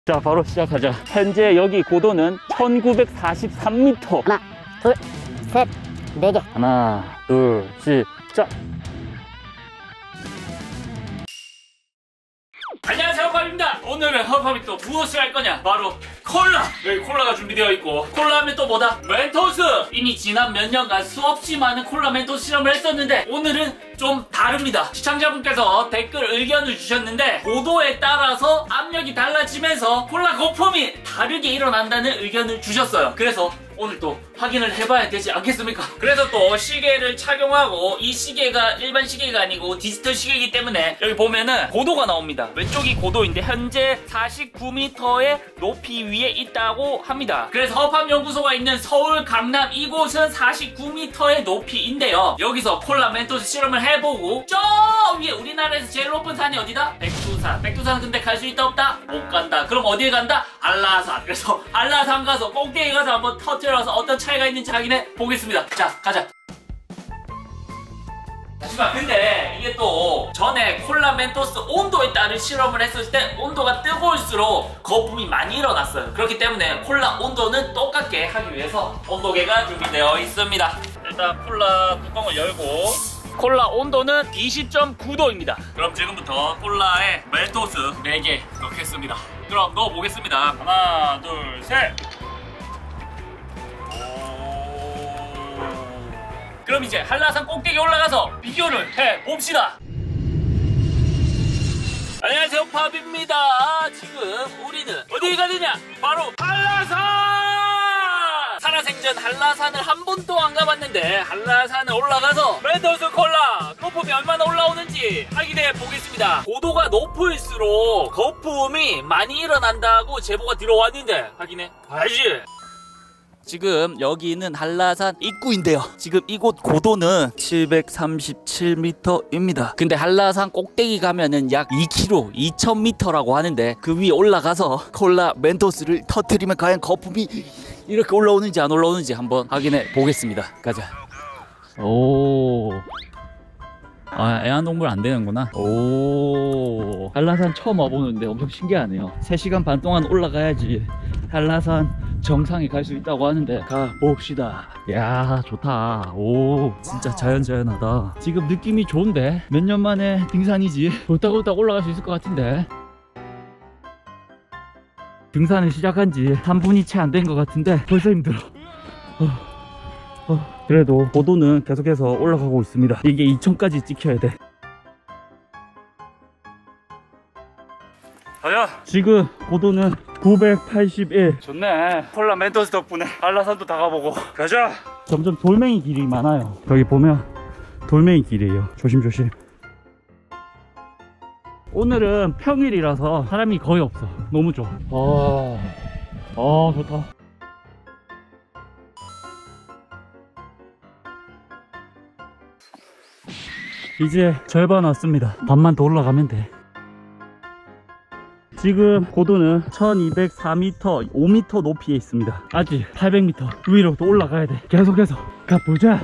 자, 바로 시작하자. 현재 여기 고도는 1943m. 하나, 둘, 셋, 네 개. 하나, 둘, 시작. 안녕하세요, 허팝입니다. 오늘은 허팝이 또 무엇을 할 거냐? 바로 콜라! 여기 콜라가 준비되어 있고, 콜라 하면 또 뭐다? 멘토스! 이미 지난 몇 년간 수없이 많은 콜라 멘토스 실험을 했었는데 오늘은 좀 다릅니다. 시청자분께서 댓글 의견을 주셨는데 고도에 따라서 압력이 달라지면서 콜라 거품이 다르게 일어난다는 의견을 주셨어요. 그래서 오늘 또 확인을 해봐야 되지 않겠습니까? 그래서 또 시계를 착용하고, 이 시계가 일반 시계가 아니고 디지털 시계이기 때문에 여기 보면은 고도가 나옵니다. 왼쪽이 고도인데 현재 49m의 높이 위에 있다고 합니다. 그래서 허팝연구소가 있는 서울 강남 이곳은 49m의 높이인데요. 여기서 콜라 멘토스 실험을 해보고 저 위에 우리나라에서 제일 높은 산이 어디다? 백두산. 백두산은 근데 갈 수 있다 없다? 못 간다. 그럼 어디에 간다? 안라산. 그래서 안라산 가서 꼭대기 가서 한번 터뜨려서 어떤 차이가 있는지 확인해 보겠습니다. 자, 가자. 잠시만, 근데 이게 또 전에 콜라 멘토스 온도에 따른 실험을 했을 때 온도가 뜨거울수록 거품이 많이 일어났어요. 그렇기 때문에 콜라 온도는 똑같게 하기 위해서 온도계가 준비되어 있습니다. 일단 콜라 뚜껑을 열고, 콜라 온도는 20.9도입니다. 그럼 지금부터 콜라에 멘토스 4개 넣겠습니다. 그럼 넣어보겠습니다. 하나, 둘, 셋. 그럼 이제 한라산 꼭대기 올라가서 비교를 해봅시다. 안녕하세요, 팝입니다. 지금 우리는 어디 가느냐? 바로 한라산! 살아생전 한라산을 한 번도 안 가봤는데 한라산을 올라가서 멘토스 콜라 거품이 얼마나 올라오는지 확인해 보겠습니다. 고도가 높을수록 거품이 많이 일어난다고 제보가 들어왔는데 확인해 봐야지. 지금 여기는 한라산 입구인데요. 지금 이곳 고도는 737m입니다. 근데 한라산 꼭대기 가면은 약 2km, 2000m라고 하는데 그 위에 올라가서 콜라 멘토스를 터뜨리면 과연 거품이 이렇게 올라오는지 안 올라오는지 한번 확인해 보겠습니다. 가자. 오. 아, 애완동물 안 되는구나. 오. 한라산 처음 와보는데 엄청 신기하네요. 3시간 반 동안 올라가야지 한라산 정상에 갈 수 있다고 하는데 가봅시다. 야, 좋다. 오, 진짜 자연자연하다. 지금 느낌이 좋은데? 몇 년 만에 등산이지. 볼딱볼딱 올라갈 수 있을 것 같은데. 등산을 시작한 지 3분이 채 안 된 것 같은데 벌써 힘들어. 그래도 고도는 계속해서 올라가고 있습니다. 이게 2000까지 찍혀야 돼. 가자. 지금 고도는 981. 좋네. 콜라 멘토스 덕분에 한라산도 다 가보고. 가자. 점점 돌멩이 길이 많아요. 여기 보면 돌멩이 길이에요. 조심조심. 오늘은 평일이라서 사람이 거의 없어. 너무 좋아. 좋다. 이제 절반 왔습니다. 반만 더 올라가면 돼. 지금 고도는 1204m, 5m 높이에 있습니다. 아직 800m 위로 또 올라가야 돼. 계속해서 가보자.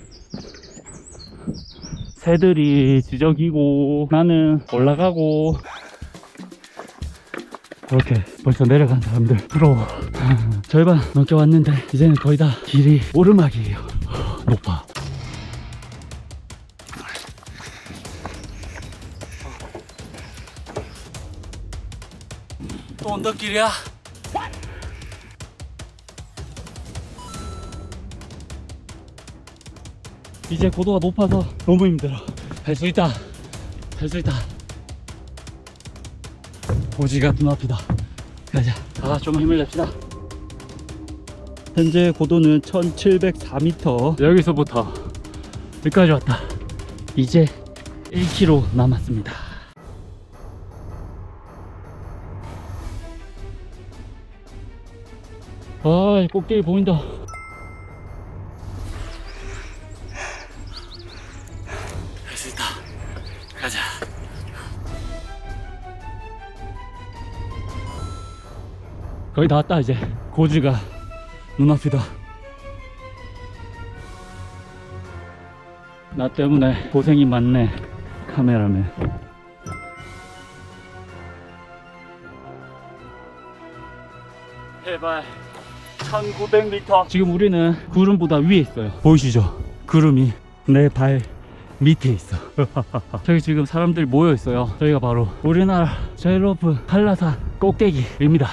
새들이 지저귀고 나는 올라가고. 이렇게 벌써 내려간 사람들 부러워. 절반 넘게 왔는데 이제는 거의 다 길이 오르막이에요. 높아. 또 언덕길이야. 이제 고도가 높아서 너무 힘들어. 할 수 있다. 할 수 있다. 고지가 눈앞이다. 가자. 좀 힘을 냅시다. 현재 고도는 1704m. 여기서부터 여기까지 왔다. 이제 1km 남았습니다. 꼭대기 보인다. 할 수 있다. 가자. 거의 다 왔다. 이제 고지가 눈앞이다. 나 때문에 고생이 많네, 카메라맨. 해발 1900m. 지금 우리는 구름보다 위에 있어요. 보이시죠? 구름이 내 발 밑에 있어. 저기 지금 사람들이 모여 있어요. 저희가 바로 우리나라 제일 높은 한라산 꼭대기입니다.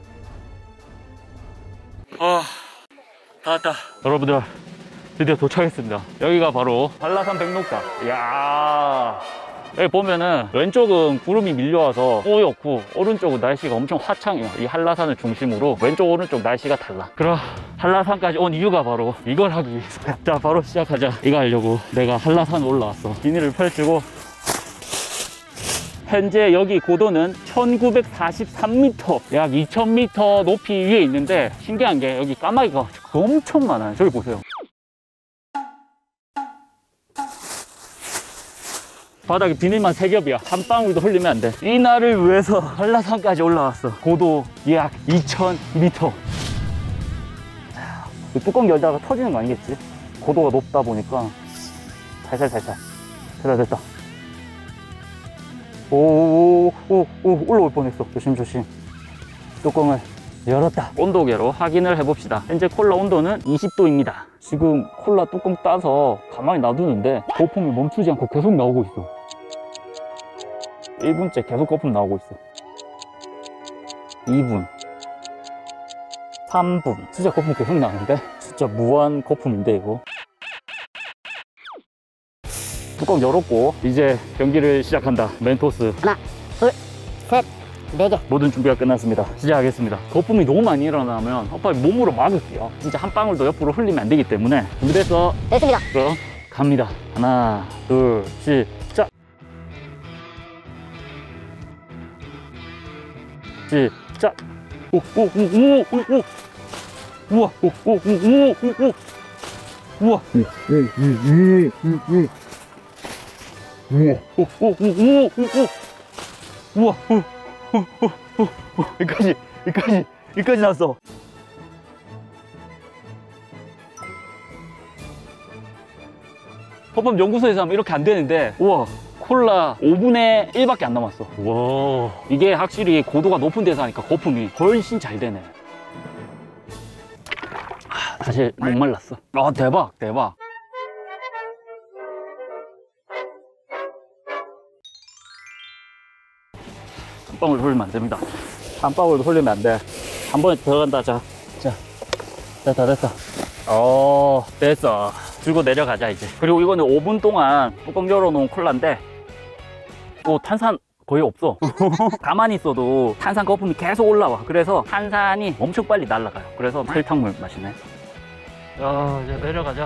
다 왔다. 여러분들 드디어 도착했습니다. 여기가 바로 한라산 백록당. 이야, 여기 보면은 왼쪽은 구름이 밀려와서 뿌옇고 오른쪽은 날씨가 엄청 화창해요. 이 한라산을 중심으로 왼쪽 오른쪽 날씨가 달라. 그럼 한라산까지 온 이유가 바로 이걸 하기 위해서야. 자, 바로 시작하자. 이거 하려고 내가 한라산 올라왔어. 비닐을 펼치고 현재 여기 고도는 1943m, 약 2000m 높이 위에 있는데 신기한 게 여기 까마귀가 엄청 많아요. 저기 보세요. 바닥에 비닐만 3겹이야. 한 방울도 흘리면 안 돼. 이 날을 위해서 한라산까지 올라왔어. 고도 약 2000m. 뚜껑 열다가 터지는 거 아니겠지? 고도가 높다 보니까 살살. 됐다. 오, 올라올 뻔했어. 조심. 뚜껑을 열었다. 온도계로 확인을 해봅시다. 현재 콜라 온도는 20도입니다. 지금 콜라 뚜껑 따서 가만히 놔두는데 거품이 멈추지 않고 계속 나오고 있어. 1분째 계속 거품 나오고 있어. 2분, 3분. 진짜 거품 계속 나는데? 진짜 무한 거품인데 이거. 뚜껑 열었고 이제 경기를 시작한다. 멘토스 하나, 둘, 셋, 4개. 모든 준비가 끝났습니다. 시작하겠습니다. 거품이 너무 많이 일어나면 빨리 몸으로 막을게요. 진짜 한 방울도 옆으로 흘리면 안 되기 때문에. 준비됐어? 됐습니다. 그럼 갑니다. 하나, 둘, 시작. 시작. 우와. 우와. 여기까지 나왔어. 허법 연구소에서 하면 이렇게 안 되는데, 우와, 콜라 5분의 1밖에 안 남았어. 와, 이게 확실히 고도가 높은 데서 하니까 거품이 훨씬 잘 되네. 사실 목말랐어. 아, 대박. 한 방울 흘리면 안 됩니다. 한 방울도 흘리면 안 돼. 한 번에 들어간다. 자, 됐다. 됐어. 들고 내려가자 이제. 그리고 이거는 5분 동안 뚜껑 열어놓은 콜라인데 탄산 거의 없어. 가만히 있어도 탄산 거품이 계속 올라와. 그래서 탄산이 엄청 빨리 날아가요. 그래서 설탕물 맛이네. 이제 내려가자.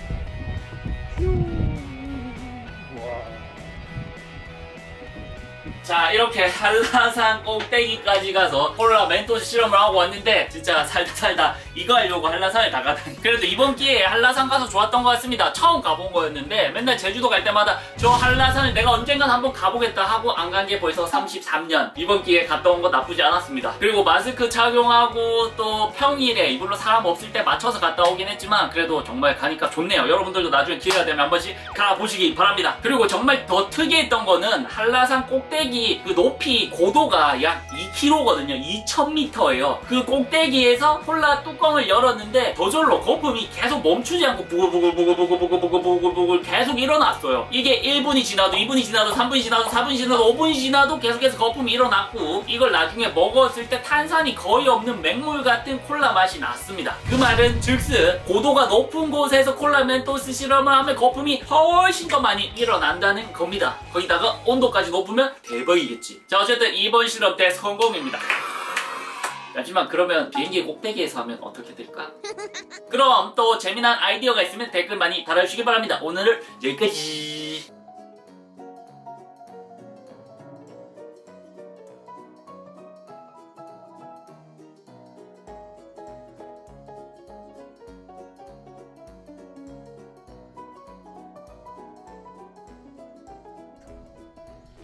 자, 이렇게 한라산 꼭대기까지 가서 콜라 멘토스 실험을 하고 왔는데 진짜 살다 이거 하려고 한라산에 다 가다니. 그래도 이번 기회에 한라산 가서 좋았던 것 같습니다. 처음 가본 거였는데 맨날 제주도 갈 때마다 저 한라산을 내가 언젠간 한번 가보겠다 하고 안 간 게 벌써 33년. 이번 기회에 갔다 온 거 나쁘지 않았습니다. 그리고 마스크 착용하고 또 평일에 이걸로 사람 없을 때 맞춰서 갔다 오긴 했지만 그래도 정말 가니까 좋네요. 여러분들도 나중에 기회가 되면 한 번씩 가보시기 바랍니다. 그리고 정말 더 특이했던 거는 한라산 꼭대기 그 높이 고도가 약 2km거든요. 2000m예요. 그 꼭대기에서 콜라 뚜껑을 열었는데 저절로 거품이 계속 멈추지 않고 부글부글 계속 일어났어요. 이게 1분이 지나도 2분이 지나도 3분이 지나도 4분이 지나도 5분이 지나도 계속해서 거품이 일어났고 이걸 나중에 먹었을 때 탄산이 거의 없는 맹물 같은 콜라 맛이 났습니다. 그 말은 즉슨 고도가 높은 곳에서 콜라 멘토스 실험을 하면 거품이 훨씬 더 많이 일어난다는 겁니다. 거기다가 온도까지 높으면 대박이겠지. 자, 어쨌든 이번 실험 때 성공입니다. 하지만 그러면 비행기 꼭대기에서 하면 어떻게 될까? 그럼 또 재미난 아이디어가 있으면 댓글 많이 달아주시기 바랍니다. 오늘은 여기까지.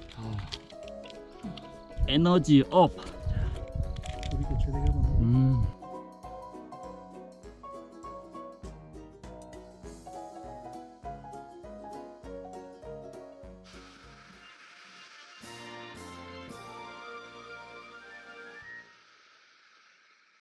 에너지 업. 우리도 제대로